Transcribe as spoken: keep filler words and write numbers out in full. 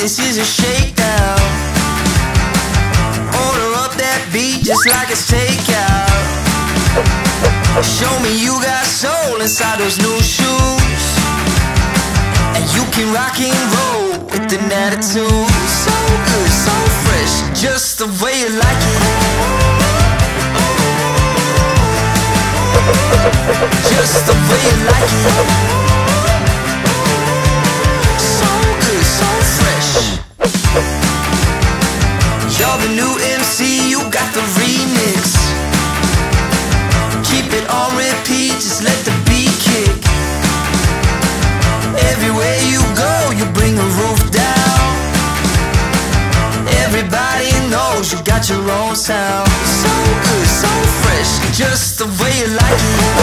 this is a shakedown. Order up that beat just like it's takeout. Show me you got soul inside those new shoes, and you can rock and roll with an attitude. So good, so fresh, just the way you like it. Just the way you like it. So good, so fresh. You're the new M C, you got the remix. Keep it on repeat, just let the beat kick. Everywhere you go, you bring the roof down. Everybody knows you got your own sound. So good, so fresh, just the way you like it.